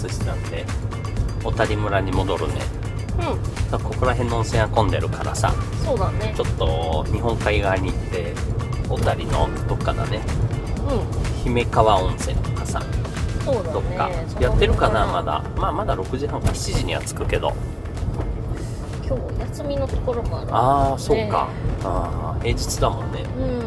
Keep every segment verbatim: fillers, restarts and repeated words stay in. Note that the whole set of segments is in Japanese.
スしたんで小谷村に戻るね。 うん。 ここら辺の温泉は混んでるからさ、 そうだね。 ちょっと日本海側に行って小谷のどっかだね、 うん。 姫川温泉とかさ、 そうだね。 どっかやってるかな。まだまあまだろくじはんかしちじには着くけど。 今日休みのところもある。 ああそうか、ああ平日だもんね。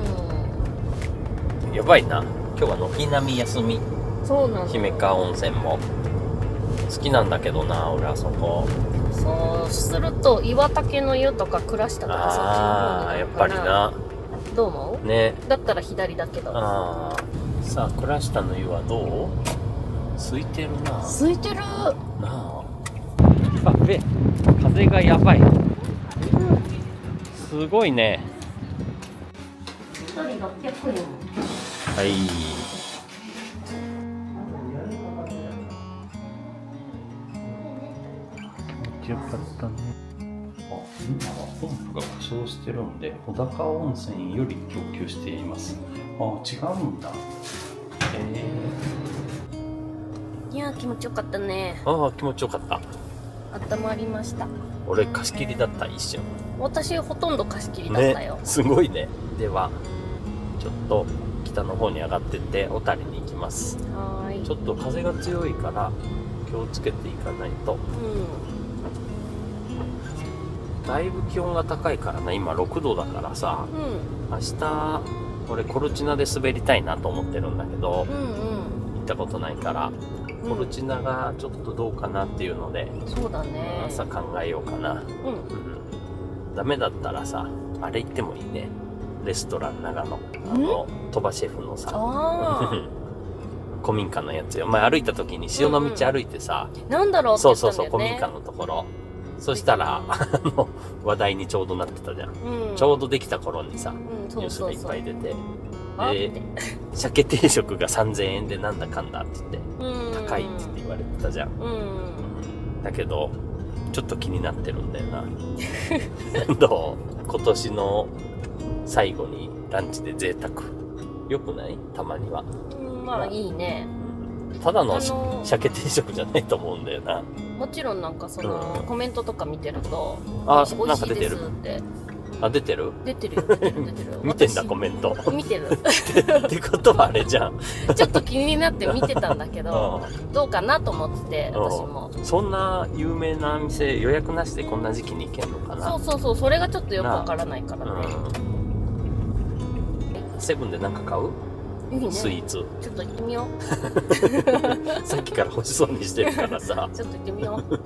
うん。 やばいな、今日は軒並み休み。 そうなんだ。 姫川温泉も好きなんだけどな、俺あそこ。 そうすると岩竹の湯とか倉下とかそっちの方にああやっなるかな。 ぱりな。 どう思う？ ね。 だったら左だけど。 ああさあ倉下の湯はどう？空いてるな。 空いてるなあ。やべ、風がやばい。すごいね。 ひとりろっぴゃくえん。 はい。よかったね。あ、今はポンプが故障してるんで小高温泉より供給しています。あ、違うんだ。えいやー気持ちよかったね。 ー、ああ気持ちよかった。 温まりました。 俺貸し切りだった一瞬。 私ほとんど貸し切りだったよ。 ね、すごいね。ではちょっと北の方に上がってって小谷に行きます。 はーい。 ちょっと風が強いから気をつけていかないと。 うん。 だいぶ気温が高いからな。今ろくどだからさ、 うん。 明日俺コルチナで滑りたいなと思ってるんだけど、 うんうん。 行ったことないからコルチナがちょっとどうかなっていうので、 そうだね。 朝考えようかな。 うん。 うん、ダメだったらさあれ行ってもいいね。レストラン長野、あの鳥羽シェフのさあ古民家のやつよ。前歩いた時に潮の道歩いてさ、 あ。なんだろうってそう言ったそうそう、 んだよね。 古民家のところ。そしたらあの話題にちょうどなってたじゃん、 うん。 ちょうどできた頃にさ、 うん、 ニュそうースがいっそうそう。 ぱい出て、 あっでて。 鮭定食がさんぜんえんでなんだかんだって言ってうん。 高いって言われてたじゃん。 うん。 だけどちょっと気になってるんだよなどう？今年の最後にランチで贅沢よくない？たまには。 うんまあいいね。 ただの、 あのー鮭定食じゃないと思うんだよな。 もちろんなんかその、 うんコメントとか見てると、 あ美味しいでなんか出てるすって。 あ、出てる？ 出てるよ、出てる、出てる。 見てんだ私コメント見てる。 ってことはあれじゃんちょっと気になって見てたんだけど、 うどうかなと思ってて、 うん私も。 そんな有名な店予約なしでこんな時期に行けんのかな。 そうそうそう、それがちょっとよくわからないからね。 うん、セブンで何か買う？ いいね。 スイーツちょっと行ってみよう。 さっきから欲しそうにしてるからさちょっと行ってみよう。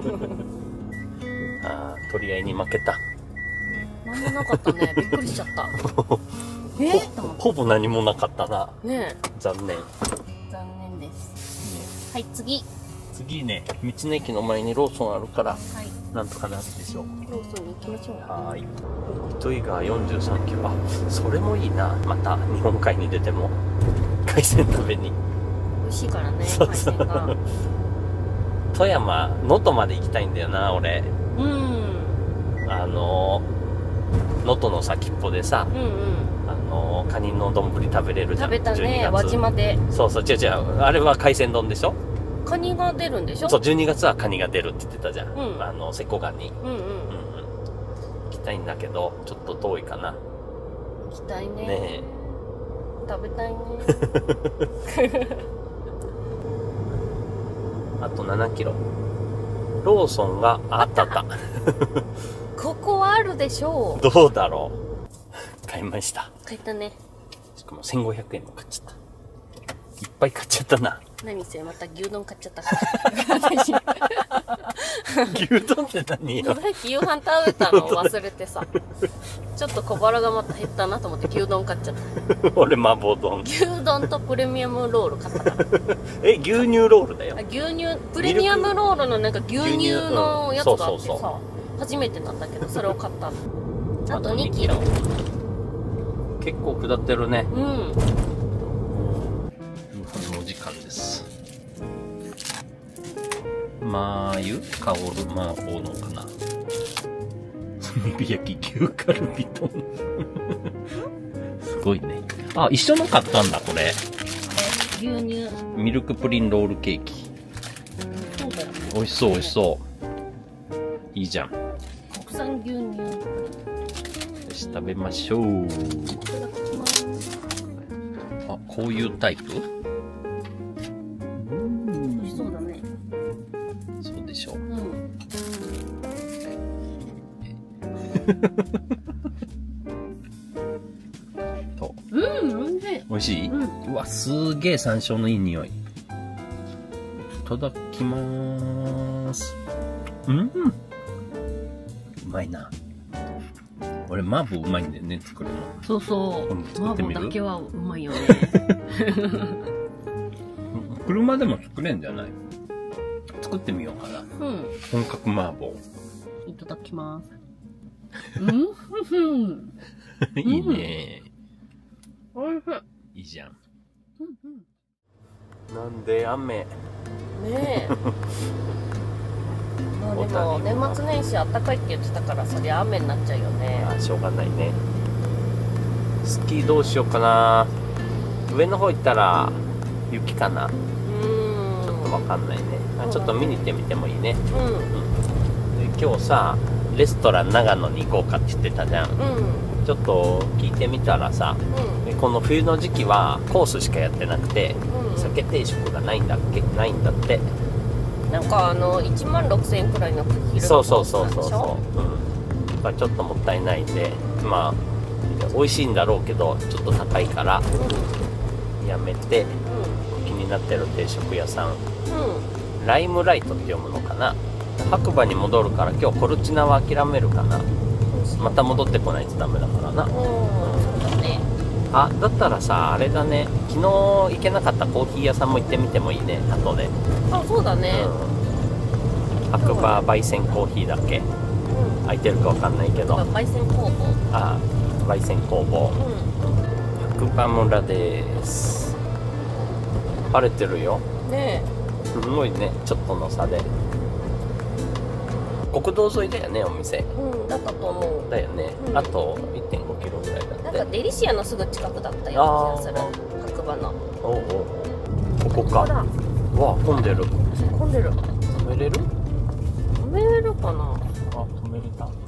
あー取り合いに負けた。 なんもなかったね。びっくりしちゃった。えー、と思っほぼ何もなかったな。 て。ね残念。 え。残念です。はい、次。 次ね、道の駅の前にローソンあるから、 はい。 なんとかなるでしょう。 ローソンに行きましょう。 はーい。糸魚川よんじゅうさんキロ。あ、それもいいな。また日本海に出ても海鮮食べに。 美味しいからね、 そう海そう鮮が。 富山、能登まで行きたいんだよな、俺。 うん。うんあの能登の先っぽでさ、 うん。 あのカニの丼食べれるじゃん。 食べたじゅうにね、 がつ輪島で。 そうそう、違う違う。あれは海鮮丼でしょ？ カニが出るんでしょ？ そう、じゅうにがつはカニが出るって言ってたじゃん。 うんあの、瀬古岸に。 うんうん。 うんうん。行きたいんだけど、ちょっと遠いかな。 行きたいね。 ねえ。 食べたいね。 あとななキロ。ローソンがあったあった。 ここはあるでしょう。 どうだろう。買いました。 買ったね。 しかもせんごひゃくえんも買っちゃった。いっぱい買っちゃったな。 何せまた牛丼買っちゃった私牛丼って何よ。 さっき夕飯食べたのを忘れてさちょっと小腹がまた減ったなと思って牛丼買っちゃった俺麻婆丼。 牛丼とプレミアムロール買ったからえ、牛乳ロールだよあ。牛乳プレミアムロールのなんか牛乳のやつがあって牛乳うんそうそうさ初めてなんだけどそれを買ったのあとにキロ結構下ってるね。 うん夕飯のお時間です。マー油香る麻婆のかな。炭火焼き牛カルビ丼すごいね。あ、一緒の買ったんだこれ。 牛乳ミルクプリンロールケーキ。 美味しそう美味しそう。いいじゃん。 国産牛乳。 よし、食べましょう。あ、こういうタイプ？ 美味しそうだね。 そうでしょう。 うん。 と。 うん、美味しい。 美味しい？ うん。 うわ、すげえ山椒のいい匂い。いただきまーす。うん。うまいな。俺、麻婆うまいんだよね、作るの。 そうそう。 うん作ってみる？ 麻婆だけはうまいよね。 車でも作れんじゃない？作ってみようかな。 うん。 本格麻婆。 いただきます。うんふん。 いいね。 おいしい。 いいじゃん。 うんうん。 なんで雨。 ねえ。まあでも年末年始あったかいって言ってたからそりゃ雨になっちゃうよね。 あ、しょうがないね。スキーどうしようかな。上の方行ったら雪かな。 うーん。 ちょっとわかんないね。あ、ちょっと見に行ってみてもいいね。 うん。 で、今日さ、レストラン長野に行こうかって言ってたじゃん。 うん。 ちょっと聞いてみたらさ、 うん。 この冬の時期はコースしかやってなくて、 うん。 酒定食がないんだっけ？ないんだって。 なんかあのいちまんろくせんえんくらいの昼のそうそうそうそうコースなんでしょ？ そう。うん。だからちょっともったいないんで、まあ美味しいんだろうけどちょっと高いからやめて、気になってる定食屋さん、 うん。うん。 ライムライトって読むのかな。白馬に戻るから今日コルチナは諦めるかな。また戻ってこないとダメだからな。 うん。そうだね。 あ、だったらさ、あれだね、昨日行けなかったコーヒー屋さんも行ってみてもいいね、後で。 あ、そうだね。 うん、白馬焙煎コーヒーだっけ？ うん。 空いてるかわかんないけど。 焙煎工房。 あ、焙煎工房。 うん。 白馬村です。晴れてるよ。 ねすごいね、ちょっとの差で。国道沿いだよね、お店。 え。うん、だったと思う。 だよね。 うん、 あと いってんごキロぐらいだって。 なんかデリシアのすぐ近くだったような気がする。白馬の。 おうおう。ここか。わあ、混んでる。 混んでる。 止めれる？ 止めれるかな。 あ、止めれた。行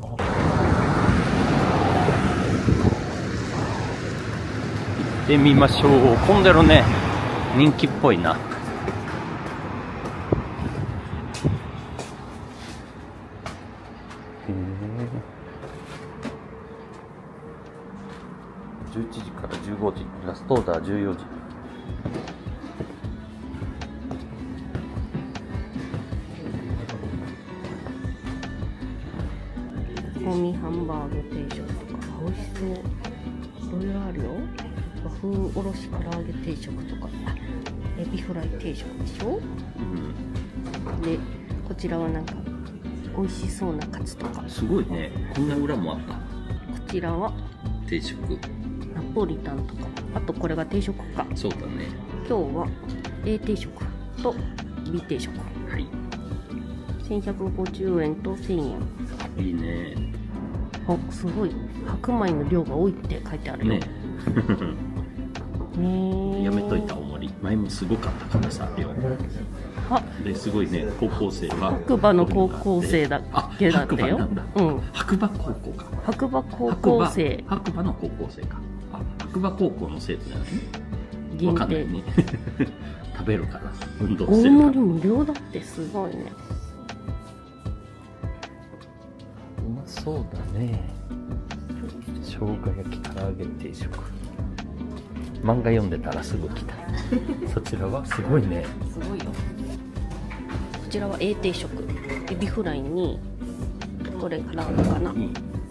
ってみましょう。混んでるね。人気っぽいな。じゅういちじからじゅうごじ、ラストオーダーじゅうよじ。 煮込みハンバーグ定食とか美味しそう。いろいろあるよ。和風おろし唐揚げ定食とか、あ、エビフライ定食でしょ。 うん、 で、こちらはなんか美味しそうなカツとか。 すごいね。こんな裏もあった。 こちらは定食。 ナポリタンとか。あとこれが定食か。 そうだね。 今日は A 定食と B 定食。 はい。 せんひゃくごじゅうえんとせんえん。 いいね。 あ、すごい。白米の量が多いって書いてあるよ。 ね。 ね。 やめといた、大盛り。前もすごかったからさ、量。 あ、 ですごいね、高校生が。 白馬の高校生だけだったよ。うん。 白馬高校か。 白馬高校生。 白馬の高校生か。あ、白馬高校の生徒じゃない？ 限定。 わかんないね。食べるから。運動大してるから。 盛り無料だってすごいね。 うまそうだね。生姜焼き唐揚げ定食。漫画読んでたらすぐ来た。そちらはすごいね。 すごいよ。こちらは A 定食。エビフライにこれからかな。 ハン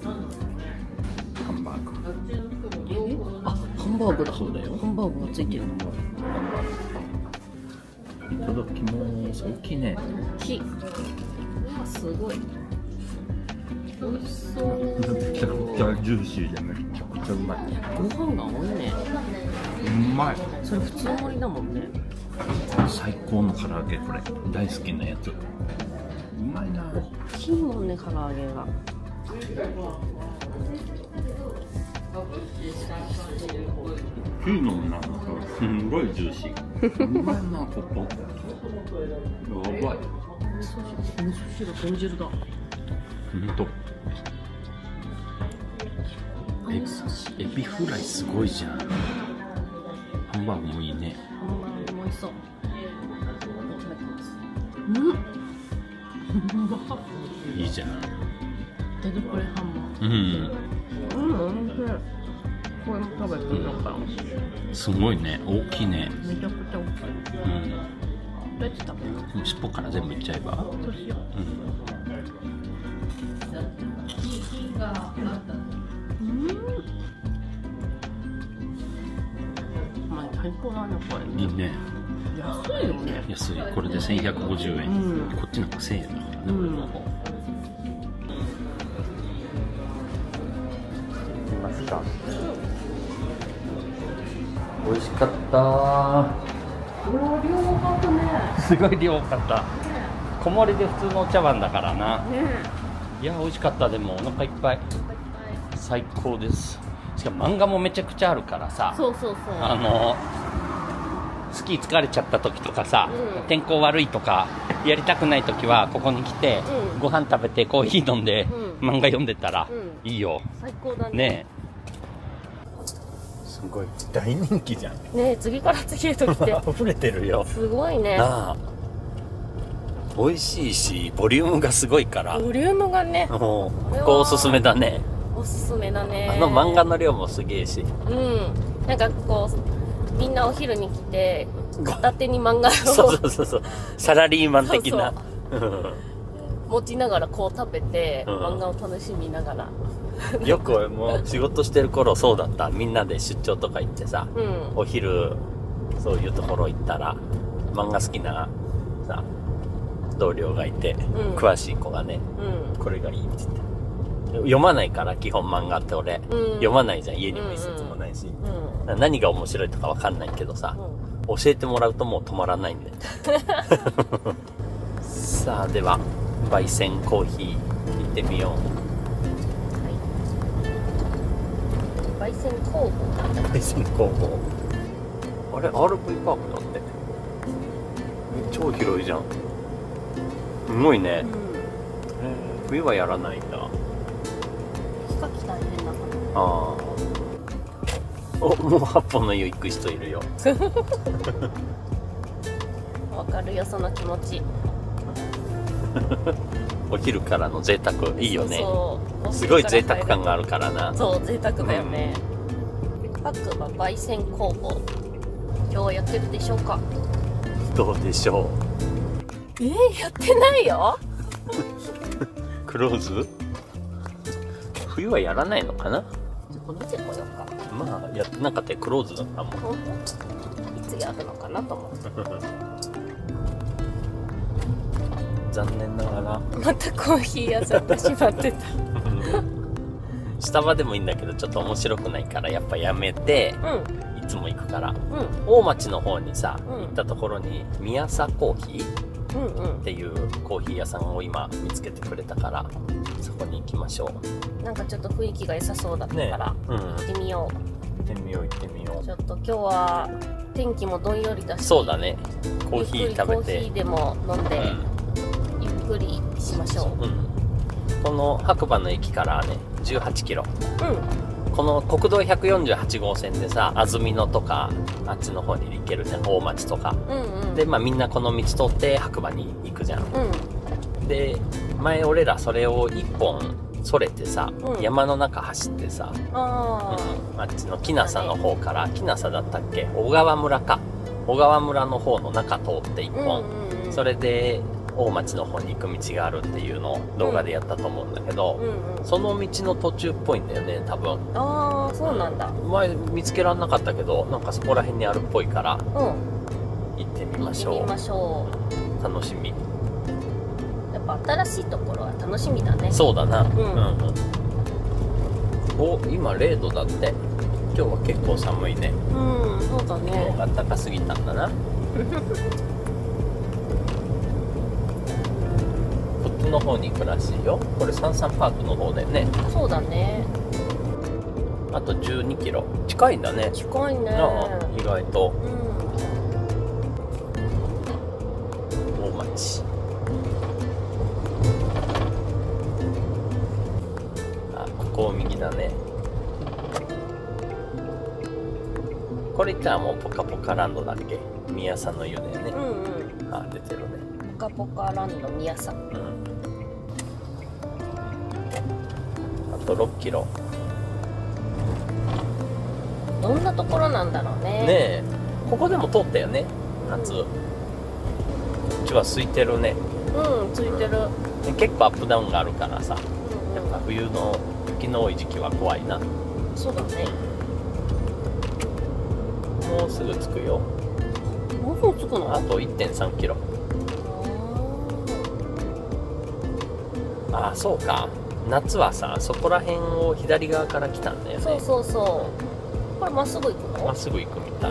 バーグ。 あ、ハンバーグだ。 そうだよ。 ハンバーグがついてる。 いただきます。大きいね。 大きい。うわ、すごい。美味しそう。 めちゃくちゃジューシーでめちゃくちゃうまい。 ご飯が多いね。 うまい。 それ普通盛りだもんね。 最高の唐揚げ、これ大好きなやつ。うまいな。 大きいもんね、唐揚げが。 ヒーノンなんかすんごいジューシー。うまいなここ。やばい。 味噌汁、豚汁だ。 ほんと。エエビフライすごいじゃん。ハンバーグもいいね。 ハンバーグも美味しそう。うん。 いいじゃん。 手作りハンバーグ。 うん。 うん、おいしい。これも食べてみようかな。 すごいね、大きいね。 めちゃくちゃ大きい。 うん。 どうやって食べる？ 尻尾から全部いっちゃえば。 そうしよう。 うん。 うん。まあ最高だねこれね。 いいね。 安いよね。 安い。これでせんひゃくごじゅうえん。 うんこっちなんかせんえんだからね。 うん。 来ました。美味しかった。 うわ、量多かったね。 すごい量多かった。小盛りで普通のお茶碗だからな。 ねいや美味しかった。でもお腹いっぱい。最高です。しかも漫画もめちゃくちゃあるからさ。 そうそうそう。 あのスキー疲れちゃった時とかさ、 うん、 天候悪いとかやりたくない時はここに来て、うん、ご飯食べてコーヒー飲んで、うん、漫画読んでたら、うん、いいよ。 最高だね。 ねえ。すごい大人気じゃん。 ねえ、次から次へと来て溢れてるよ。 すごいね。 なあ、美味しいしボリュームがすごいから。 ボリュームがね、 ここおすすめだね。 おすすめだね。 あの漫画の量もすげえし、 うん、なんかこうみんなお昼に来て片手に漫画をそうそうそうそう、サラリーマン的なそうそう持ちながらこう食べて、うん、漫画を楽しみながらよく俺も仕事してる頃そうだった。みんなで出張とか行ってさ、うん、お昼そういうところ行ったら漫画好きなさ同僚がいて、うん、詳しい子がね、うん、これがいいって言って、読まないから基本漫画って俺、うん、読まないじゃん。家にも一冊もないし、うんうん、何が面白いとかわかんないけどさ、うん、教えてもらうともう止まらないんでさあでは焙煎コーヒー行ってみよう。 焙煎工房。 焙煎工房。あれ アールブイ パークだって。超広いじゃん。すごいね、うん、えー、冬はやらないんだ。 ヒカキ大変だから。 ああ。お、もう八本の湯行く人いるよ。 わかるよその気持ち。 お昼からの贅沢いいよね。 そうそう、 すごい贅沢感があるからな。 そう贅沢だよね。白馬焙煎工房、今日はやってるでしょうか。 どうでしょう。 えー、やってないよ。 クローズ？冬はやらないのかな。 ちょっと見てこようか。 まあやってなかったらクローズだったもん。いつやるのかなと思って。 残念ながらまたコーヒー屋さんが閉まってた。 スタバでもいいんだけどちょっと面白くないからやっぱやめて、うん、いつも行くから、うん、大町の方にさ、うん、行ったところに宮佐コーヒーっていうコーヒー屋さんを今見つけてくれたから、そこに行きましょう。なんかちょっと雰囲気が良さそうだったから、ね、うん、行ってみよう。 行ってみよう行ってみよう。 ちょっと今日は天気もどんよりだし、 そうだね、コーヒー食べてコーヒーでも飲んで、うん、ゆっくりしましょう。うん、 この白馬の駅からねじゅうはちキロ、 うん、 この国道ひゃくよんじゅうはち号線でさ、安曇野とかあっちの方に行けるじゃん、大町とか、うんうん、でまあみんなこの道通って白馬に行くじゃん、うん、で前俺らそれを一本それてさ、うん、山の中走ってさ、あ、うん、あっちの木那佐の方から、木那佐だったっけ、小川村か、小川村の方の中通って一本、うんうん、それで大町の方に行く道があるっていうのを動画でやったと思うんだけど、うんうん、その道の途中っぽいんだよね多分。 ああ、そうなんだ、 うん、前見つけらんなかったけどなんかそこら辺にあるっぽいから、うん、行ってみましょう。 行ってみましょう。楽しみ。 やっぱ新しいところは楽しみだね。 そうだな、うん、うん、お、今れいどだって。今日は結構寒いね。 うん、そうだね。 あったかすぎたんだな。こっちの方に行くらしいよ。これサンサンパークの方だよね。 そうだね。 あとじゅうにキロ。近いんだね。 近いね。 意外と。 うん。 大町。あ、ここを右だね。これじゃあもうポカポカランドだっけ？宮さんの湯だよね。 うんうん。 あ、出てるね。 ポカポカランド宮さん。うん。 あとろっキロ。 どんなところなんだろうね。 ねえ、ここでも通ったよね、夏。こっちは空いてるね。 うん、空いてる。 結構アップダウンがあるからさ、 うんうん、 やっぱ冬の雪の多い時期は怖いな。 そうだね。 もうすぐ着くよ。 もうすぐ着くの？ あと いってんさんキロ。ああ、そうか。夏はさ、そこら辺を左側から来たんだよね。 そうそうそう。これまっすぐ行くの？ まっすぐ行くみたい。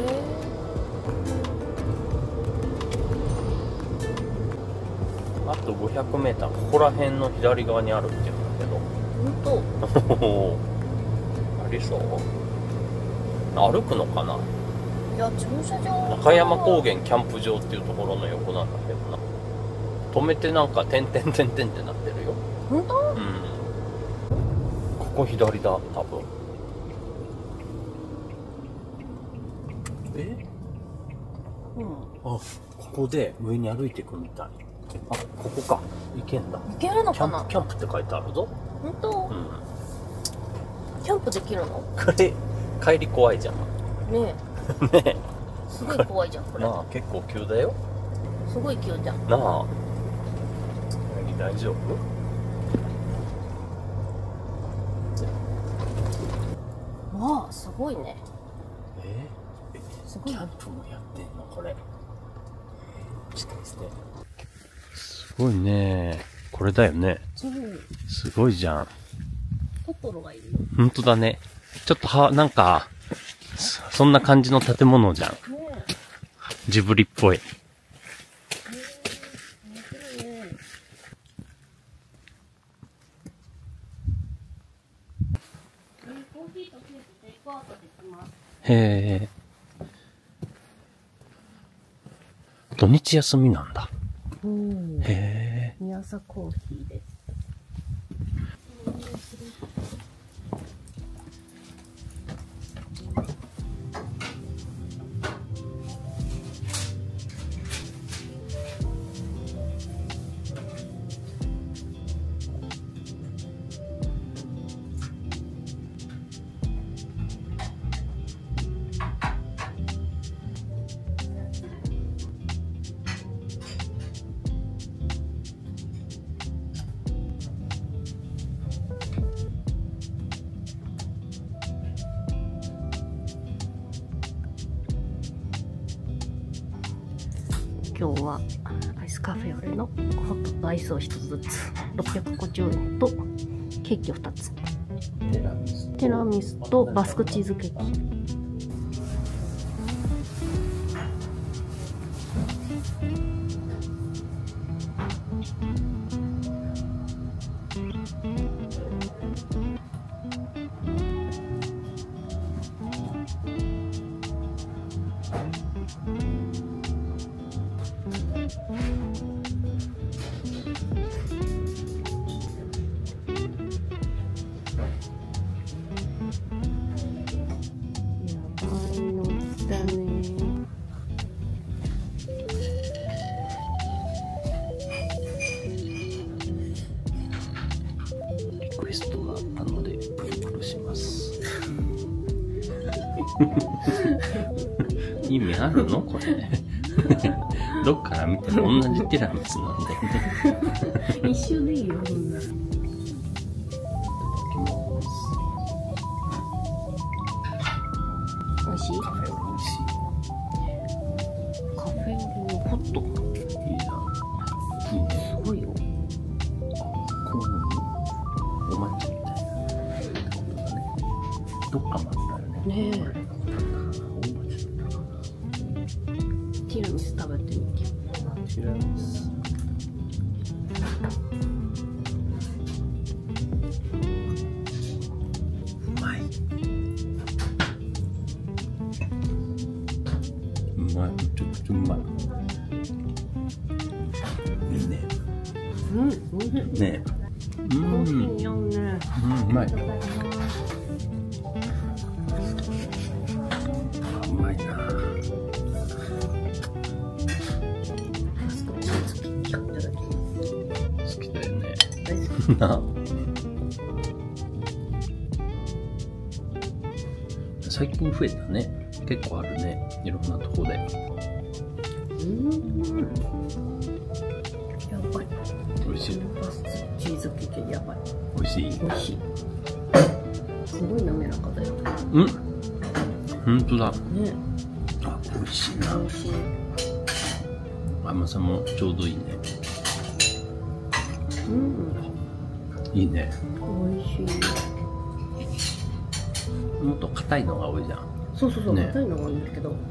あとごひゃくメーター、ここら辺の左側にあるっていうんだけど。 本当？ ありそう？歩くのかな？ いや、駐車場。 中山高原キャンプ場っていうところの横なんだけどな。止めてなんか点々点々ってなってるよ。 本当？ うん。ここ左だ、多分。え？うん。あ、ここで上に歩いていくみたい。あ、ここか。行けんだ。 行けるのかな？ キャンプ、キャンプって書いてあるぞ。 本当？うん。キャンプできるの？これ、帰り怖いじゃん。 ねえ。ねえ。すごい怖いじゃん、これ。 なあ、結構急だよ。 すごい急じゃん。 なあ。大丈夫？ わあ、すごいね。 えー、すごい。キャンプもやってんのこれ。ちょっとですね。すごいね。これだよね。すごいじゃん。 トトロがいる。 ほんとだね。ちょっとは、なんか、そんな感じの建物じゃん。ね、ジブリっぽい。へえ。土日休みなんだ。 うん、 へえ。 宮朝コーヒーです。今日はアイスカフェオレのホットとアイスを一つずつろっぴゃくごじゅうえんとケーキをふたつ、ティラミスとバスクチーズケーキ。 リクエストがあったのでプルプルします意味あるのこれどっから見ても同じティラミスなんだよね一緒でいいよそんな。美味しい？ カフェオレ美味しい。 カフェオレのホット。 いいな。いいね。 すごいよ。 こうお抹茶みたいなことだね。どっかもあったよね。 ねえ。ティラミス食べてみて。 ティラミス。うまい。 うまい。いいね。 うん、おいしい。 ねえ。うん。 美味しいよね。 うん、うまい。うまいな。好きだよね。な。最近増えたね。結構あるね。いろんなとこで。 うん。やばい。 美味しい。 バスクチーズケーキやばい。 美味しい。 美味しい。すごい滑らかだよ。 うん。本当だ。 ね。 あ、美味しいな。 美味しい。 甘さもちょうどいいね。 うん。 いいね。 美味しい。 もっと硬いのが多いじゃん。 そうそうそう、 ね、 硬いのが多いんだけど。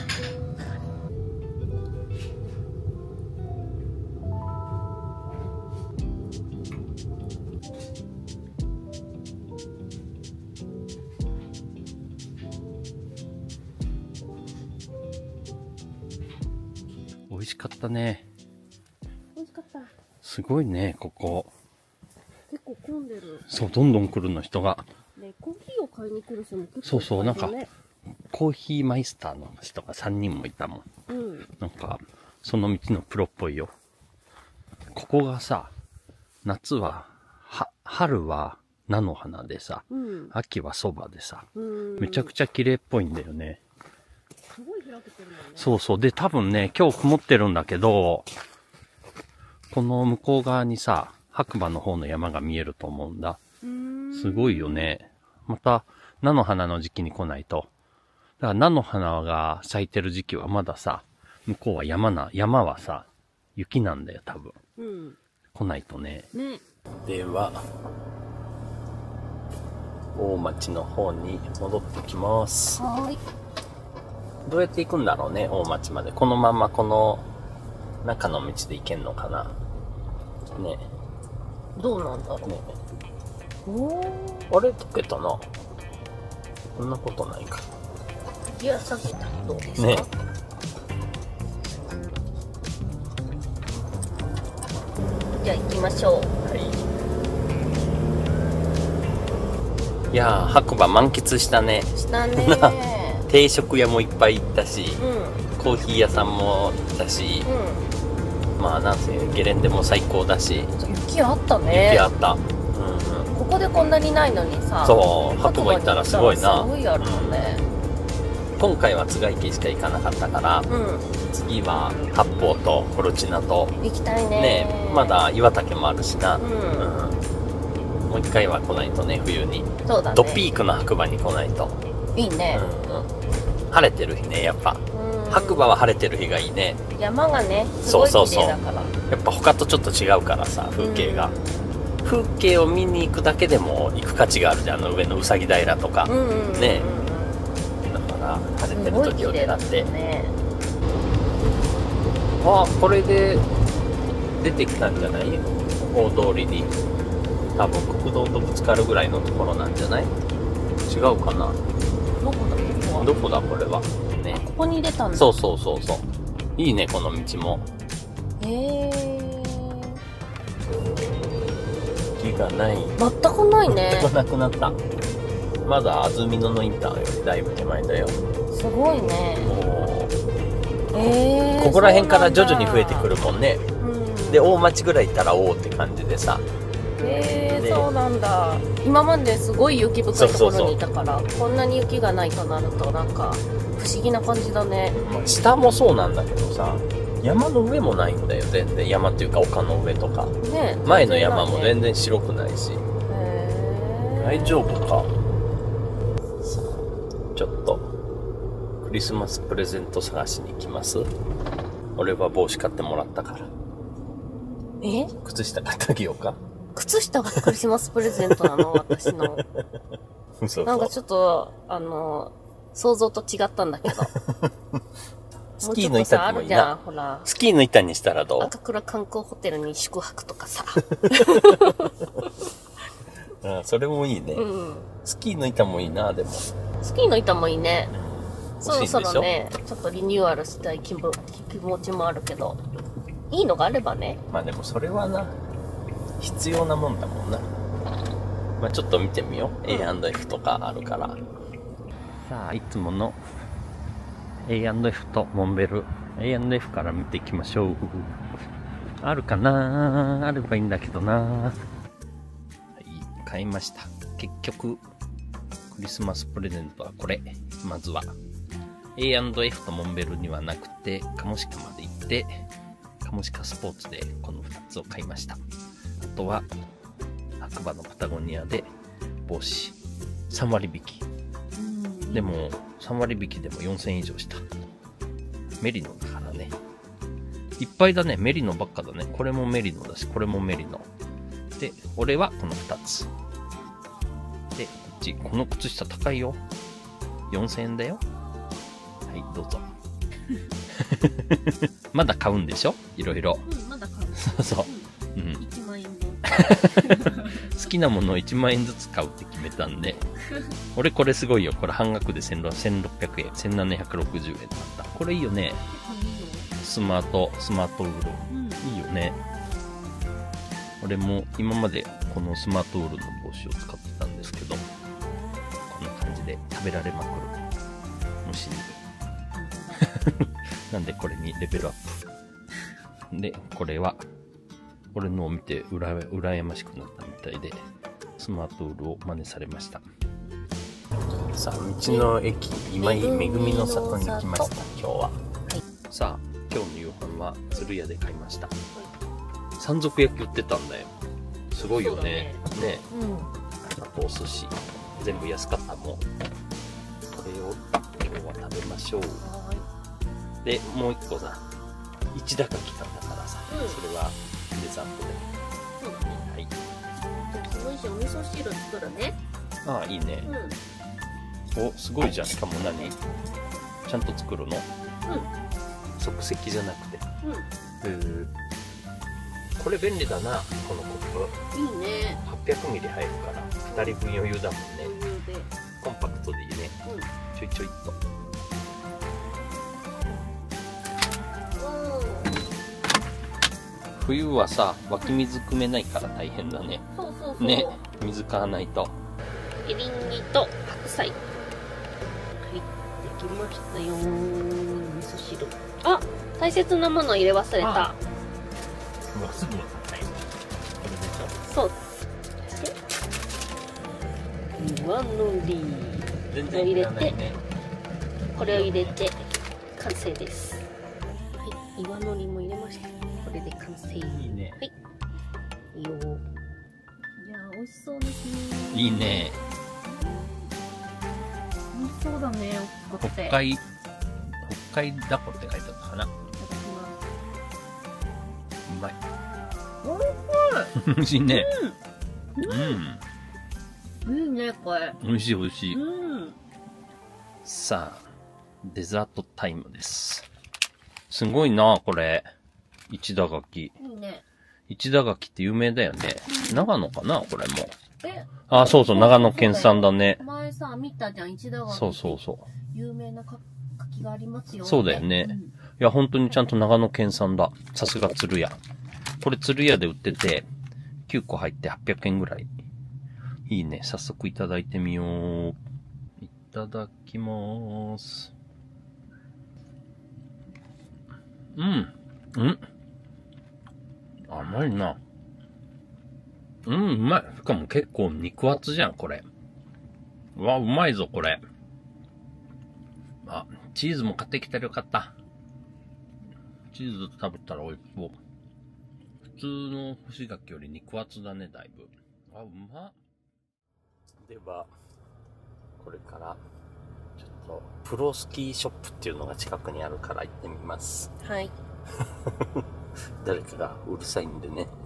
美味しかったね。 美味しかった。 すごいね、ここ。 結構混んでる。 そう、どんどん来るの人が。 ね、コーヒーを買いに来る人も結構、ね、 そうそう、なんか、コーヒーマイスターの人がさんにんもいたもん。 うん。 なんか、その道のプロっぽいよ。ここがさ、夏は、は、春は菜の花でさ、 うん、 秋は蕎麦でさ、 うん、 めちゃくちゃ綺麗っぽいんだよね。 すごい開けてるもんね。そうそう。で、多分ね、今日曇ってるんだけど、この向こう側にさ、白馬の方の山が見えると思うんだ。すごいよね。また、菜の花の時期に来ないと。だから菜の花が咲いてる時期はまださ、向こうは山な、山はさ、雪なんだよ、多分。 うん。 来ないとね。 ね。 では、大町の方に戻ってきます。 はーい。 どうやって行くんだろうね、大町まで。このままこの中の道で行けんのかな。ね。 どうなんだろう。 ね。 おー。 あれ溶けたな。そんなことないか。 ギア下げたらどうですかね。 じゃあ行きましょう。 はい。いやー、白馬満喫したね。 したね定食屋もいっぱい行ったし、 うん、 コーヒー屋さんも行ったし、 うん、 まあなんせゲレンデも最高だし。 雪あったね。 雪あった。うんうん。 ここでこんなにないのにさ。 そう、白馬行ったらすごいな。 すごいあるもんね。 うん、今回は津軽池しか行かなかったから、うん、次は八方とコロチナと行きたいね。 ね、まだ岩岳もあるしな。うんうん、もう一回は来ないとね、冬に。 そうだね。 ドピークの白馬に来ないと。 いいね。 うんうん、晴れてる日ね、やっぱ。白馬は晴れてる日がいいね。 山がね、すごい綺麗だから。そうそうそう。 やっぱ他とちょっと違うからさ、風景が。うん、風景を見に行くだけでも行く価値があるじゃん、あの上のうさぎ平とか。うんうんうんうん、ね。だから晴れてる時を狙って。ね、あ、これで出てきたんじゃない？大通りに。多分国道とぶつかるぐらいのところなんじゃない？違うかな。 どこだここは？ どこだこれは。ね。 ここに出たんだ。 そうそうそうそう。いいね、この道も。 へー。 木がない。 全くないね。 全くなくなった。まだ安曇野のインターよりだいぶ手前だよ。 すごいね。 もう。 えー。 ここら辺から徐々に増えてくるもんね。うん、で、大町ぐらい行ったらおおって感じでさ。 へえー、そうなんだ。今まですごい雪深いところにいたから、そうそうそう、こんなに雪がないとなるとなんか不思議な感じだね。 下もそうなんだけどさ、山の上もないんだよ、全然。山っていうか丘の上とか。ね、前の山も全然白くないし。へー。大丈夫か。ちょっとクリスマスプレゼント探しに行きます。俺は帽子買ってもらったから。 え？ 靴下買ってあげようか。 靴下がクリスマスプレゼントなの私の。そうそう。なんかちょっと、あの、想像と違ったんだけど。 スキーの板にもいいな。ほら。スキーの板にしたらどう？ 赤倉観光ホテルに宿泊とかさ。 ああ、それもいいね、うん。スキーの板もいいな、でも。 スキーの板もいいね。 そろそろね、ちょっとリニューアルしたい気分、気持ちもあるけど、いいのがあればね。 まあでもそれはな、必要なもんだもんな。まあちょっと見てみよう。エーアンドエフ とかあるから。さあ、いつもの エーアンドエフ とモンベル。エーアンドエフ から見ていきましょう。あるかな？あればいいんだけどな。はい、買いました。結局、クリスマスプレゼントはこれ。まずは。エーアンドエフ とモンベルにはなくて、カモシカまで行って、カモシカスポーツでこのふたつを買いました。あとは、白馬のパタゴニアで帽子。さんわり引き。でも、さんわり引きでもよんせんえん以上した。メリノだからね。いっぱいだね。メリノばっかだね。これもメリノだし、これもメリノ。で、俺はこのふたつ。で、こっち。この靴下高いよ。よんせんえんだよ。はい、どうぞ。まだ買うんでしょ？いろいろ。 うん、まだ買う。 そうそう。うん。 いちまんえん分。 好きなものをいちまんえんずつ買うって決めたんで。俺これすごいよ。これ半額でせんろっぴゃくえん。せんななひゃくろくじゅうえんだった。これいいよね。スマート、スマートウール。うん、いいよね。俺も今までこのスマートウールの帽子を使ってたんですけど、こんな感じで食べられまくる虫に。なんでこれにレベルアップ。で、これは、俺のを見てうら、うらやましくなったみたいで、スマートウールを真似されました。さあ、道の駅、今井めぐみの里に来ました、今日は。はい、さあ、今日の夕飯は鶴屋で買いました。山賊焼き売ってたんだよ。すごいよね。ね。ね、うん、あとお寿司。全部安かったもん。これを今日は食べましょう。で、もう一個さ、一高来たんだからさ、うん、それはデザートで。そうだね。はい。 すごいし、お味噌汁作るね。 ああ、いいね。うん、お、すごいじゃん。しかも何？ちゃんと作るの？うん。即席じゃなくて。うん。へー。これ便利だな、このコップ。いいね。はっぴゃくミリ入るから、ふたりぶん余裕だもんね。余裕で。コンパクトでいいね。うん。ちょいちょいっと。冬はさ、湧き水汲めないから大変だね。そうそうそう。ね、水買わないと。 エリンギと白菜。はい、できましたよー。味噌汁。あ、大切なもの入れ忘れた。 うわ、すぐ忘れたよ。これでしょ。 そう。岩のり。 全然いらないね。 これを入れて完成です。はい、岩のりも入れました。これで完成。いいね。はい。いいよ。いやー、美味しそうですね。 いいね。 美味しそうだね。 北海、北海ダコって書いてあったかな。うまい。美味しいね。うん。うん。いいね、これ。美味しい、美味しい。うん。さあ、デザートタイムです。すごいな、これ。一田柿。いいね。一田柿って有名だよね。長野かな、これも。え？あ、そうそう、長野県産だね。 前さ、見たじゃん、一田柿。 そうそうそう。 有名な柿がありますよ。 そうだよね。うん、いや、本当にちゃんと長野県産だ。さすが鶴屋。これ鶴屋で売ってて、きゅうこ入ってはっぴゃくえんぐらい。いいね。早速いただいてみよう。いただきまーす。うん。うん甘いな。うん、うまい。しかも結構肉厚じゃん、これ。うわ、うまいぞ、これ。あ、チーズも買ってきたらよかった。チーズ食べたら美味しそう。普通の干し柿より肉厚だね、だいぶ。あ、うまっ。では、これから、ちょっと、プロスキーショップっていうのが近くにあるから行ってみます。 はい。 誰かがうるさいんでね。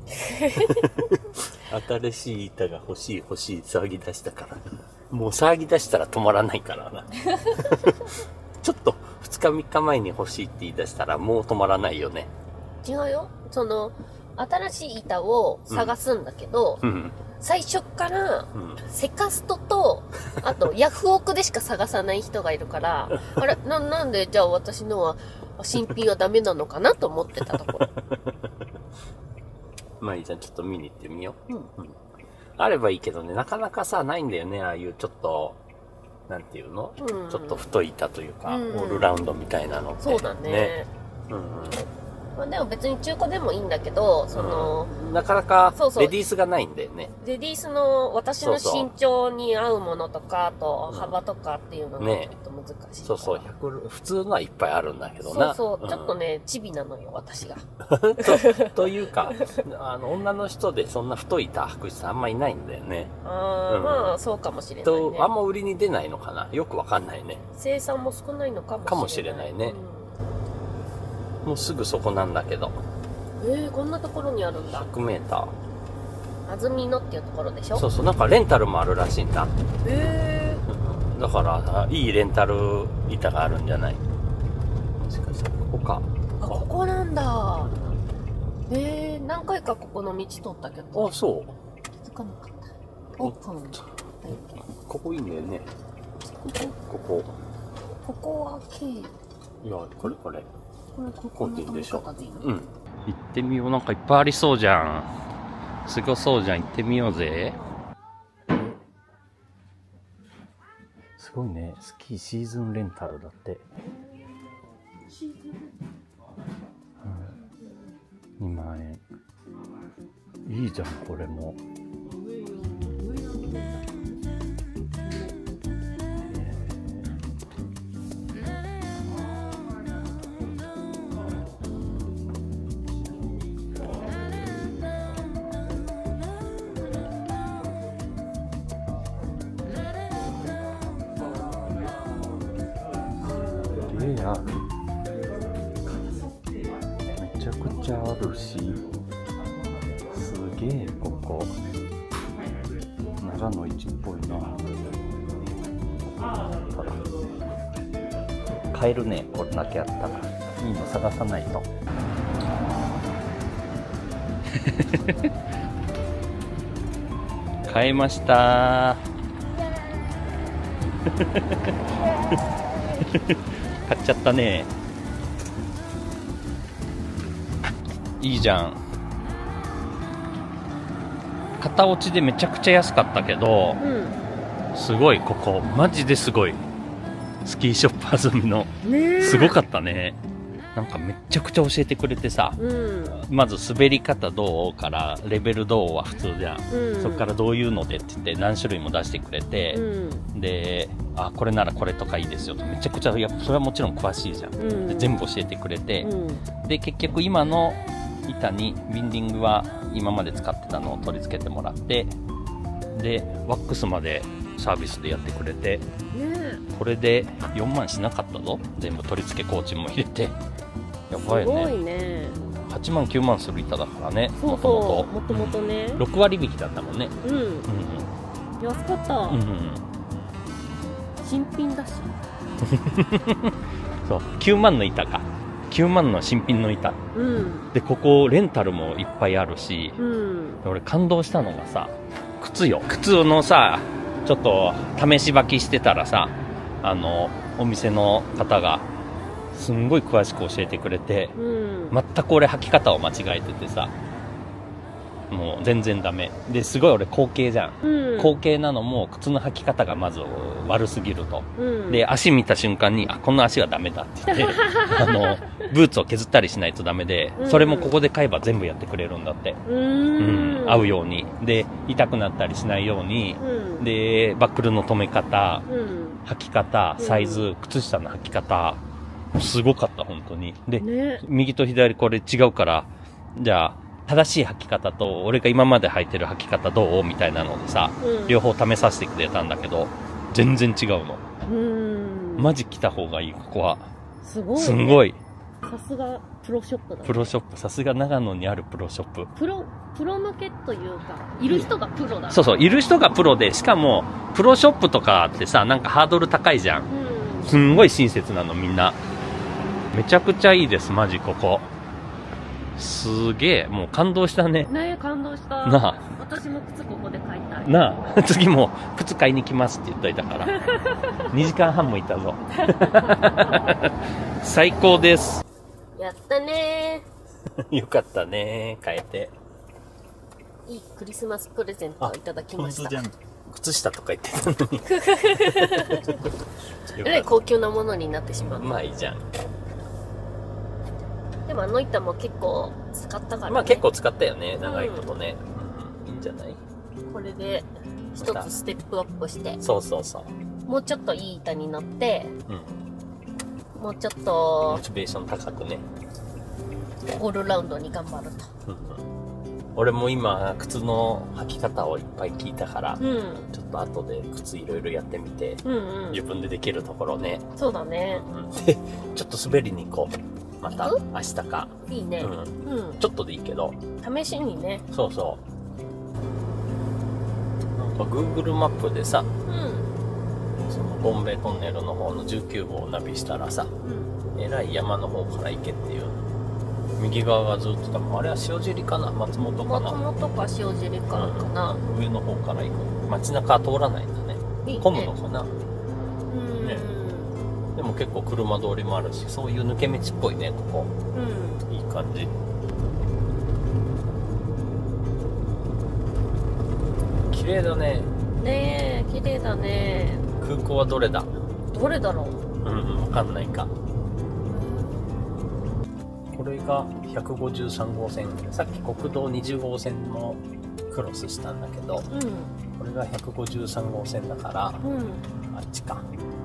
新しい板が欲しい欲しい騒ぎ出したから。もう騒ぎ出したら止まらないからな。ちょっとふつかみっかまえに欲しいって言い出したらもう止まらないよね。 違うよ。その、新しい板を探すんだけど、うんうん、 最初からうん、 セカストと、あとヤフオクでしか探さない人がいるから、あれ、な、なんでじゃあ私のは新品はダメなのかなと思ってたところ。 まあいいじゃん、ちょっと見に行ってみよう。 うん。 うん、あればいいけどね、なかなかさ、ないんだよね、ああいうちょっと、なんていうの、うん、ちょっと太い板というか、うん、オールラウンドみたいなのって。 そうだね。ね、うん。まあでも別に中古でもいいんだけど、その、 うん、なかなかレディースがないんだよね。 レディースの私の身長に合うものとか、あと幅とかっていうのがちょっと難しい、ね。 そうそう、ひゃく普通のはいっぱいあるんだけどな。 そうそう、うん、ちょっとね、チビなのよ、私が。 と, というか、あの、女の人でそんな太い板履く人あんまいないんだよね。 ああ、うん、まあ、そうかもしれない、ね。 と、あんま売りに出ないのかな。よくわかんないね。 生産も少ないのかもしれない。 かもしれないね。うん、もうすぐそこなんだけど。 えー、こんなところにあるんだ。 ひゃくメーター。 安曇野っていうところでしょ。 そうそう、なんかレンタルもあるらしいんだ。 へえー。だから、いいレンタル板があるんじゃない？もしかしたらここか。 あ、ここなんだ。えー、何回かここの道通ったけど。 あ、そう。 気づかなかった。オープン。 ここいいんだよね。 ここここ。 ここは K。いや、これこれ。 これ、ここの止め方でいいの？ うん。行ってみよう。なんかいっぱいありそうじゃん。すごそうじゃん。行ってみようぜ。すごいね。スキーシーズンレンタルだって。うん、にまんえん。いいじゃん、これも。めちゃくちゃあるし、すげえここ長野市っぽいな。ほら買えるね、これだけあったら。いいの探さないと。買えました買っちゃったね。いいじゃん。片落ちでめちゃくちゃ安かったけど、うん、すごいここマジですごい。スキーショップあずみのすごかったね。なんかめちゃくちゃ教えてくれてさ、うん、まず滑り方どうからレベルどうは普通じゃん、うん、そこからどういうのでって言って何種類も出してくれて、うん、で、あ、これならこれとかいいですよとめちゃくちゃ、やっぱそれはもちろん詳しいじゃん、うん、で全部教えてくれて、うん、で結局今の板にビンディングは今まで使ってたのを取り付けてもらって、でワックスまでサービスでやってくれて、ね、これでよんまんしなかったぞ。全部取り付け工賃も入れて。やばいね。すごいね。はちまんきゅうまんする板だからね。 そうそう、もともとね。 ろくわり引きだったもんね。うん。うんうん、 安かった。うんうん、新品だし。 そう、きゅうまんの板か。きゅうまんの新品の板。うん。で、ここレンタルもいっぱいあるし、うん、俺感動したのがさ、靴よ。靴のさ、ちょっと試し履きしてたらさ、あの、お店の方が、すんごい詳しく教えてくれて、うん、全く俺履き方を間違えててさ、もう全然ダメですごい俺後傾じゃん、うん、後傾なのも靴の履き方がまず悪すぎると、うん、で足見た瞬間にあこの足はダメだって言ってあのブーツを削ったりしないとダメで、うん、それもここで買えば全部やってくれるんだって、うん、合うようにで痛くなったりしないように、うん、でバックルの留め方、うん、履き方サイズ、うん、靴下の履き方すごかった本当に。で、ね、右と左これ違うからじゃあ正しい履き方と俺が今まで履いてる履き方どうみたいなのでさ、うん、両方試させてくれたんだけど全然違うの。うーんマジ来た方がいいここは。 すごい、ね、 すごい。 さすがプロショップだ、ね、 プロショップさすが長野にあるプロショップ。 プロプロ向けというかいる人がプロだ、ね、 そうそういる人がプロでしかもプロショップとかってさなんかハードル高いじゃん、うん、すんごい親切なのみんな。めちゃくちゃいいですマジここすげえ、もう感動したね。 ねえ、感動した。 なあ。 私も靴ここで買いたい。 なあ、次も靴買いに来ますって言っといたから。にじかんはんもいたぞ。最高です。 やったねー。よかったねー、買えて。 いいクリスマスプレゼントをいただきました。 靴下とか言ってたのに。 えらい高級なものになってしまう。 まあいいじゃん。 でもあの板も結構使ったからね。 まあ結構使ったよね、長いことね。うん、いいんじゃない？ これで一つステップアップして。 そうそうそう。 もうちょっといい板になって、うん、もうちょっとモチベーション高くね。 オールラウンドに頑張ると。 うん、俺も今靴の履き方をいっぱい聞いたから、うん、ちょっと後で靴いろいろやってみて、うんうん、自分でできるところね。 そうだね。 うん、でちょっと滑りに行こう。また明日か。 いいね。うん。 ちょっとでいいけど。 試しにね。 そうそう。なんか Google マップでさ、うん、そのボンベトンネルの方のじゅうきゅうごをナビしたらさ、うん、えらい山の方から行けっていう。右側がずっと多分あれは塩尻かな、松本かな。 松本か塩尻かかな、 うん。上の方から行く。街中は通らないんだね。いいね。混むのかな。うん。ね。でも結構車通りもあるし、そういう抜け道っぽいね、ここ。うん。いい感じ。綺麗だね。 ねえ、綺麗だね。 空港はどれだ？ どれだろう？ うん、わかんないか。これがひゃくごじゅうさんごうせん。さっき国道にじゅうごうせんのクロスしたんだけど、うん、これがひゃくごじゅうさんごうせんだから、うん、あっちか。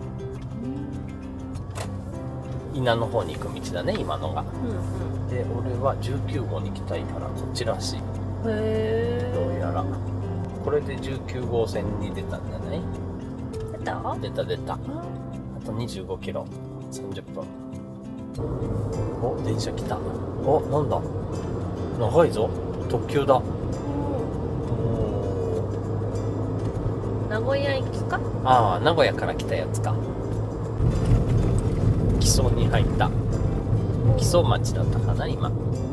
稲の方に行く道だね、今のが。うんうん、で、俺はじゅうきゅうごうに行きたいからこっちらしい。へー。どうやら。これでじゅうきゅうごうせんに出たんじゃない？ 出た？ 出た出た。あとにじゅうごキロ、さんじゅっぷん。お、電車来た。お、なんだ？長いぞ。特急だ。 名古屋行きか？ ああ、名古屋から来たやつか。木曽に入った。木曽町だったかな、今。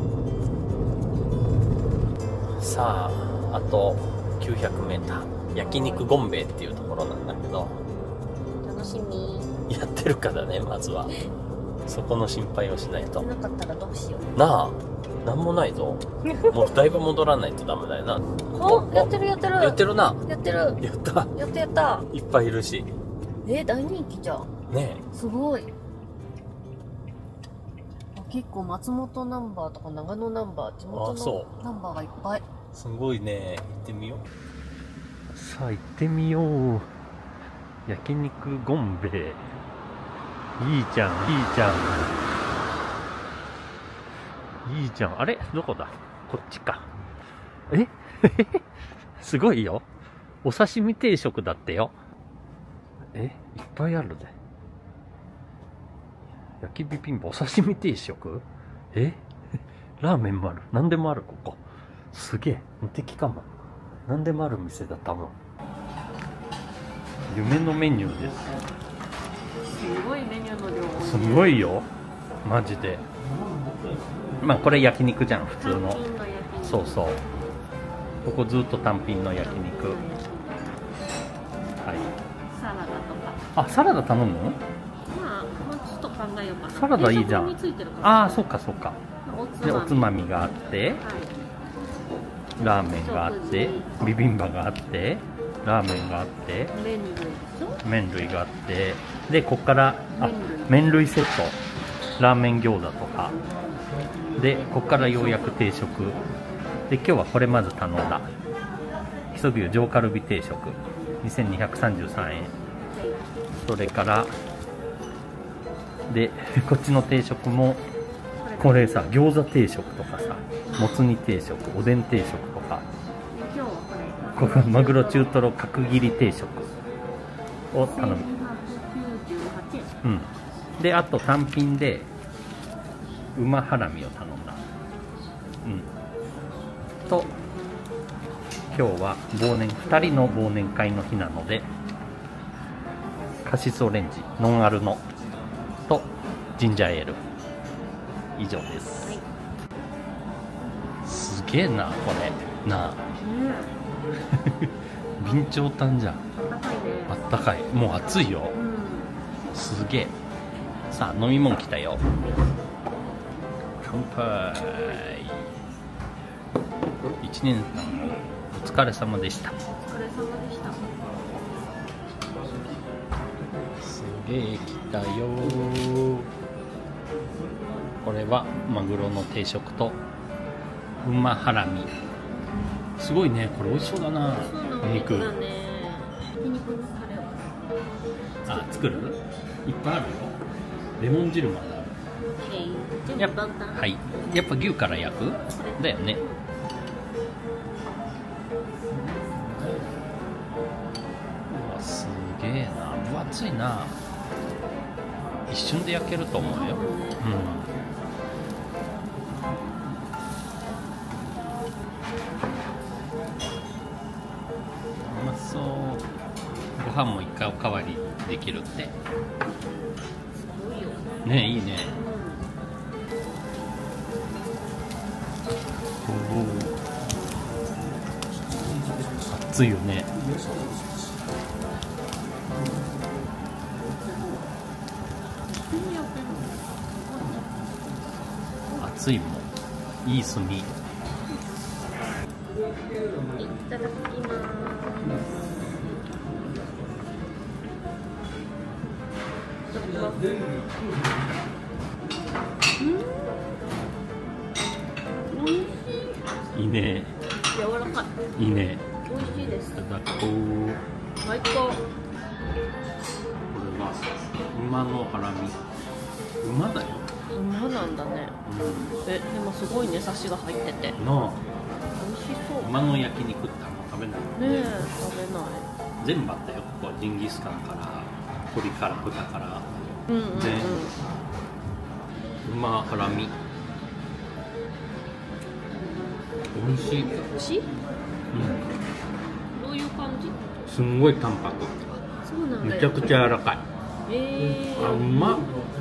さあ、あときゅうひゃくメーター。焼肉ゴンベイっていうところなんだけど。 楽しみ。 やってるかだね、まずは。そこの心配をしないと。 なかったらどうしよう。 なあ、なんもないぞ。もうだいぶ戻らないとダメだよな。 お、やってるやってる。 やってるな。 やってる。 やった。 やったやった。 いっぱいいるし。 え、大人気じゃん。 ねえ。すごい。結構松本ナンバーとか長野ナンバー、地元のナンバーがいっぱい。 すごいね。行ってみよう。さあ行ってみよう。焼肉ゴンベイ。いいじゃん、いいじゃん。いいじゃん。あれどこだ？こっちか。えすごいよ。お刺身定食だってよ。えいっぱいあるで。焼きビビンバお刺身定食？えラーメンもある。何でもある、ここ。すげえ。無敵かも。何でもある店だ、多分。夢のメニューです。 すごいメニューの量。 すごいよ。マジで。まあこれ焼肉じゃん、普通の。そうそう。ここずっと単品の焼肉。はい。 サラダとか。 あ、サラダ頼むの？ まあ、もうちょっと考えようかな。 サラダいいじゃん。ああ、そっかそっか。で、おつまみがあって、はい、ラーメンがあって、ビビンバがあって、ラーメンがあって、 麺類でしょ？ 麺類があって、で、こっから、あ、麺類セット。ラーメン餃子とか。で、こっからようやく定食。で、今日はこれまず頼んだ。木曽牛上カルビ定食。にせんにひゃくさんじゅうさんえん。それから、で、こっちの定食も、これさ、餃子定食とかさ、もつ煮定食、おでん定食とか、これマグロ中トロ角切り定食を頼む。うん。で、あと単品で、馬ハラミを頼んだ。うん。と、今日は忘年、ふたりの忘年会の日なので、カシスオレンジ、ノンアルの、と、ジンジャーエール。以上です。 げえなこれなあ、うん、備長炭じゃん。あったかいね。あったかい。もう暑いよ、うん、すげえ。さあ飲み物来たよ。乾杯。いちねんかんお疲れ様でした。お疲れ様でした。すげえ来たよ。これはマグロの定食と馬ハラミ。すごいね、これ美味しそうだな。肉。あ、作る？いっぱいあるよ。レモン汁まである。やっぱ、はい。やっぱ牛から焼く？だよね。うわ、すげえな。分厚いな。一瞬で焼けると思うよ。うん。うまそう。ご飯も一回おかわりできるって。ねえ、いいね。熱いよね。熱いもん。いい炭。いただきます。うん、いいね。柔らかい。いいね。美味しいです。いただこう。最高。これは馬のハラミ。馬だよ。馬なんだね。うん、え、でもすごいね、サシが入ってて。なあ。美味しそう。馬の焼肉ってあんま食べない。ねえ、食べない。全部あったよ。ここはジンギスカンから鶏から豚から。うんうんうん、全部。馬ハラミ。美味しい。美味しい？うん。どういう感じ？すんごい淡白。そうなんだよ。めちゃくちゃ柔らかい。えー、あ、うまっ。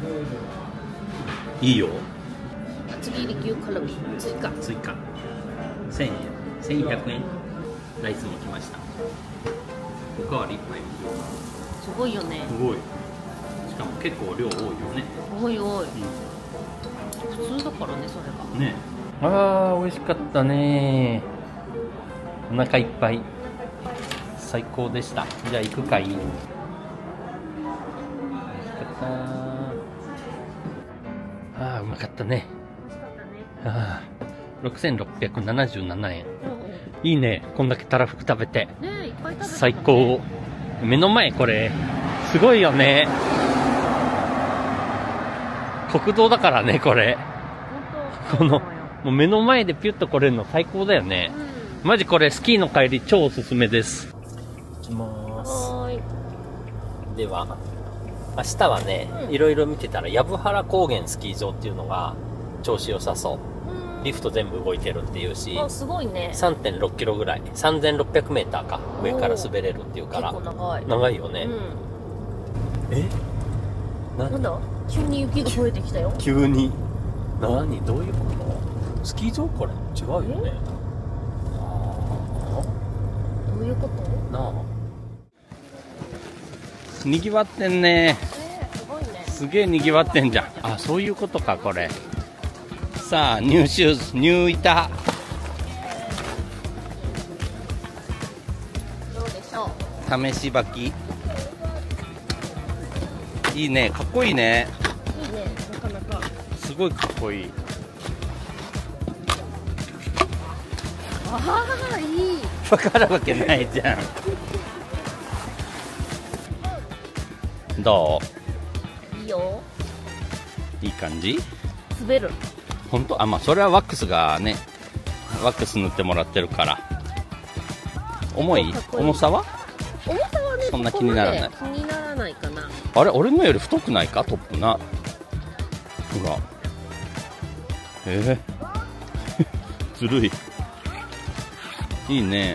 いいよ。厚切り牛カルビ追加。追加。千円。千百円。ライスも来ました。おかわり一杯。すごいよね。すごい。しかも結構量多いよね。多い多い。うん、普通だからね、それが。ね。ああ、美味しかったね。お腹いっぱい。最高でした。じゃあ行くかい。美味しかった。ああ、うまかったね。ああ、ろくせんろっぴゃくななじゅうななえん。うん、いいね。こんだけたらふく食べて。ね、いっぱい食べたね。最高。目の前これすごいよね。国道だからね、これ。このもう目の前でピュッと来れるの最高だよね。うん、マジこれスキーの帰り超おすすめです。行きまーす。はーい。では明日はね、うん、いろいろ見てたら藪原高原スキー場っていうのが調子良さそう。うん、リフト全部動いてるっていうし、あ、すごいね。さんてんろっキロぐらい、さんぜんろっぴゃくメーターか上から滑れるっていうから。結構長い。長いよね。うん、え？な、なんだ？急に雪が増えてきたよ。急に。何？どういうこと？スキー場これ違うよね。どういうこと？なあ。にぎわってんね。えー、すごいね。すげえにぎわってんじゃん。あ、そういうことかこれ。さあ、ニューシューズ、ニュー板。どうでしょう。試し履き。いいね、かっこいいね。いいね、なかなか。すごいかっこいい。ああ、いい。わかるわけないじゃん。どう？いいよ。いい感じ？滑る。本当？あ、まあそれはワックスがね、ワックス塗ってもらってるから。重い？重さは？重さはね、そんな気にならない。気にならないかな。あれ、俺のより太くないかトップな。ほら。えー、ずるい。いいね。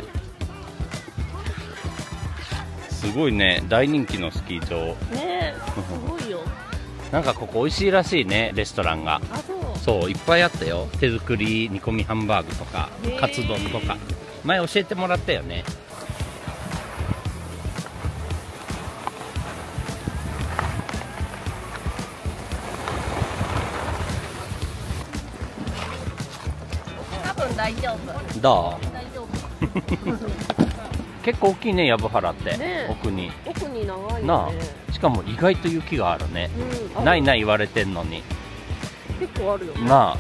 すごいね、大人気のスキー場ね。すごいよ。なんかここ美味しいらしいね、レストランが。あ、そう。 そういっぱいあったよ。手作り煮込みハンバーグとかカツ丼とか前教えてもらったよね。 多分大丈夫。 どう？ 大丈夫。 結構大きいね、藪原って、 ね、 奥に奥に長いよね。 なあ、しかも意外と雪があるね、うん、ないない言われてんのに結構あるよね。 なあ、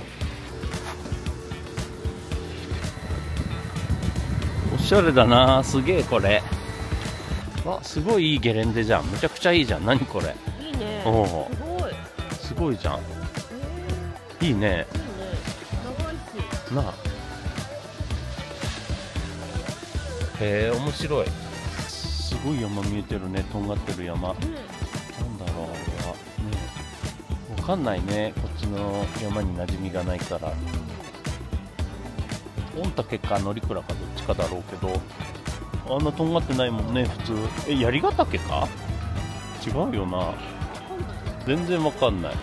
おしゃれだな。すげえこれ。あ、すごいいいゲレンデじゃん。むちゃくちゃいいじゃん。何これ。 いいね。 おお、 すごいすごいじゃん。 えー、 いいね。 いいね。長いしなあ、へえ、面白い。すごい山見えてるね。とんがってる山、うん、なんだろうあれは、うん、分かんないね。こっちの山に馴染みがないから。御嶽か乗鞍かどっちかだろうけど、あんなとんがってないもんね普通。え、槍ヶ岳か？違うよな。全然分かんない。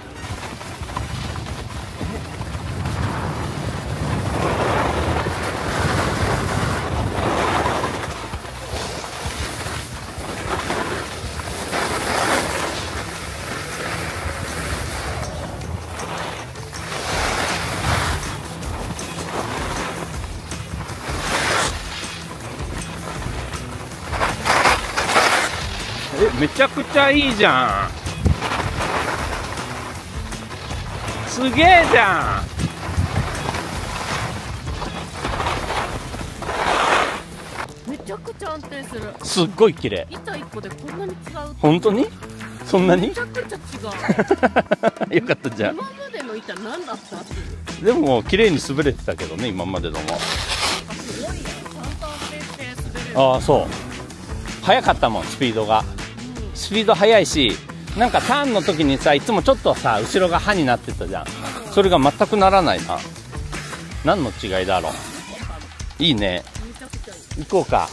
え、めちゃくちゃいいじゃん。すげえじゃん。 めちゃくちゃ安定する。 すっごい綺麗。 板一個でこんなに違う。 本当に？そんなに？ めちゃくちゃ違う。 よかったじゃん。 今までの板何だったっていう。 でも綺麗に滑れてたけどね、今までのも。 すごいよ。ちゃんと安定して滑れる。 ああ、そう。速かったもん、スピードが。うん、スピード速いし、なんかターンの時にさ、いつもちょっとさ、後ろが刃になってたじゃん。それが全くならないな。何の違いだろう。いいね。行こうか。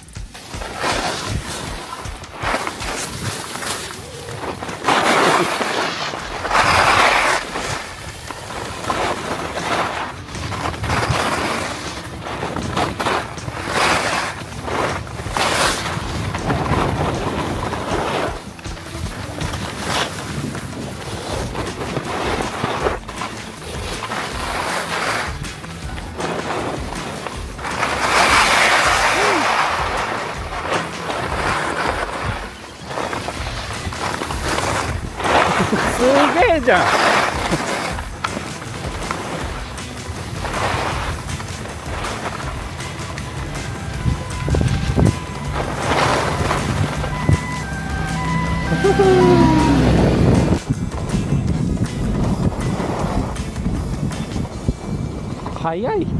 すげえじゃん。早い。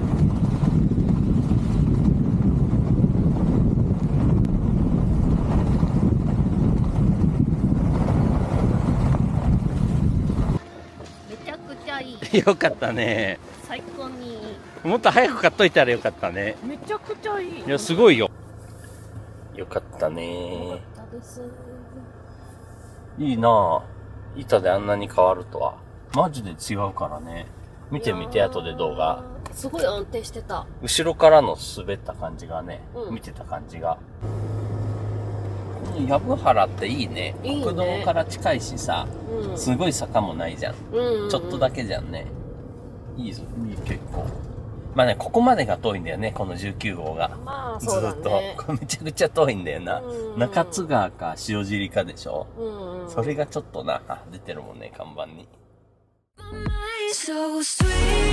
よかったね。 最高に。 もっと早く買っといたらよかったね。 めちゃくちゃいい。 いや、すごいよ。よかったね。 よかったです。 いいなぁ。板であんなに変わるとは。マジで違うからね。見てみて、後で動画。 すごい安定してた。 後ろからの滑った感じがね、うん、見てた感じが。藪原っていいね。いいね。国道から近いしさ、うん、すごい坂もないじゃん。うんうんうん、ちょっとだけじゃんね。いいぞ、いい、結構。まあね、ここまでが遠いんだよね、このじゅうきゅう号が。まあ、そうだね。ずっと。めちゃくちゃ遠いんだよな。うんうん、中津川か塩尻かでしょ。うんうん、それがちょっとな、出てるもんね、看板に。So sweet